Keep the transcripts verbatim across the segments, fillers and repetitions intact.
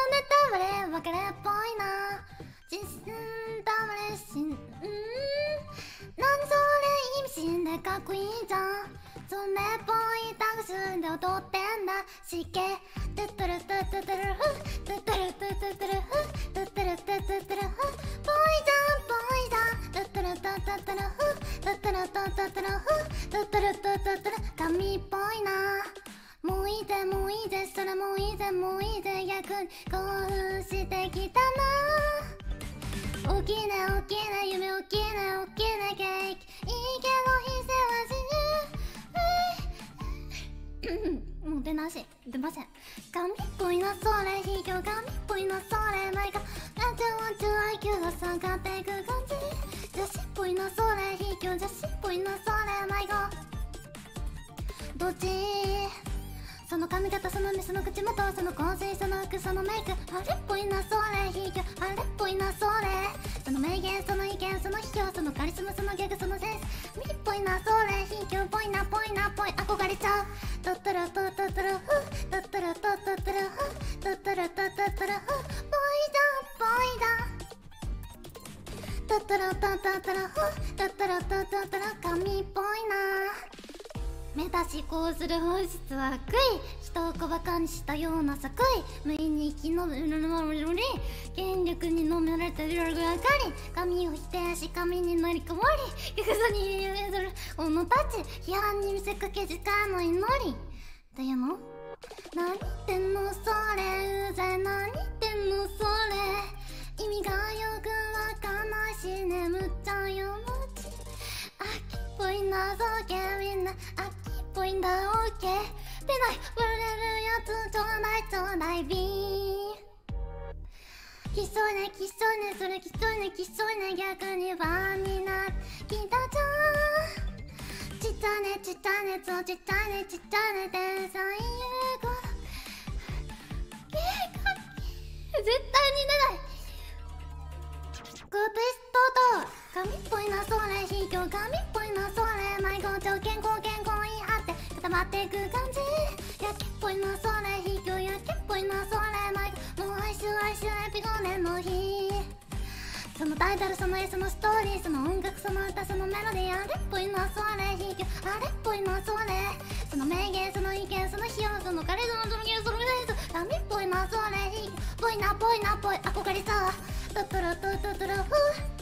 タバレ別れっぽいな。実践タバレしんん何それ意味深でかっこいいじゃん。それっぽいタグスで踊ってんだ。しけトゥットルトゥットゥトゥルフトゥットゥルトゥットゥトゥルフトゥットゥルトゥットゥトゥルフぽいじゃんぽいじゃんトゥットゥルトゥットゥトゥルフトゥットゥルトゥットゥトゥルフトゥットゥルトゥットゥトゥル神っぽいな。もういいぜもういいぜそれもういいぜもういいぜ逆に興奮してきたな。大きな大きな夢大きな大きなケーキいいけど非世は死ぬもう出なし出ません。神っぽいなそれ卑怯神っぽいなそれないかラジオワンチューアイキューが下がっていく感じ。女子っぽいなそれ卑怯女子っぽいなそれないかどっちその髪型その目その口元その香水その服そのメイクあれっぽいなそれ卑怯あれっぽいなそれその名言その意見その卑怯そのカリスマそのギャグそのセンスミっぽいなそれ卑怯っぽいなぽいなぽい憧れちゃうトットルトットトルフトットルトットトルフトットルトットトルフぽいじゃんぽいじゃんトットルトットトルフトットルトットトル神っぽいな。目指しこうする本質は悪意人を小馬鹿にしたような作為無意に生き延びるのに権力に飲められたルールがかり神を否定し神になり変わり逆さに優する者たち批判に見せかけ時間の祈りっていうの何言ってんのそれうざい何言ってんのそれ意味がよくわかんないし眠っちゃうよマジ秋っぽいなそうけみんな秋っぽいんだオッケー出ない割れるやつちょうだいちょうだいビーきっそいねきっそいねそれきっそいねきっそいね逆にファンになってきたじゃんちっちゃいねちっちゃいねそうちっちゃいねちっちゃいね天才優子絶対に出ないグープストと神っぽいなそれ卑怯神っぽいなそれ内向上健康健康言い張って固まっていく感じやけっぽいなそれ卑怯やけっぽいなそれ内もう哀愁哀愁エピゴーネの日そのタイトルその絵そのストーリーその音楽その歌そのメロディーあれっぽいなそれ卑怯あれっぽいなそれその名言その意見その費用そのカリスマそのギルそのメディス神っぽいなそれ卑怯ぽいなぽいなぽい憧れさトトロトトトロフ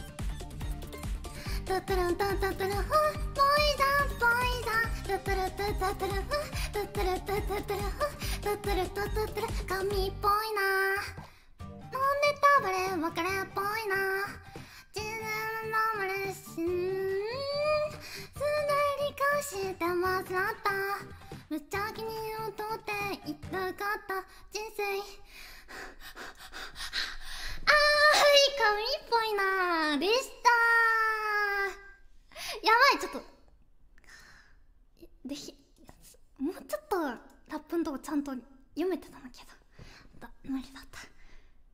トトロトトトロフぽいじゃんぽいじゃんトトロトトトロフトトロトトトロフトトロトトトロ神っぽいな。飲んでたばれ別れっぽいな。自然のまれしんすでにかしてまずらった無茶気に劣っていたかった人生あーはい神っぽいなでしたやばいちょっとでひもうちょっとラップのとこちゃんと読めてたんだけどだ無理だった。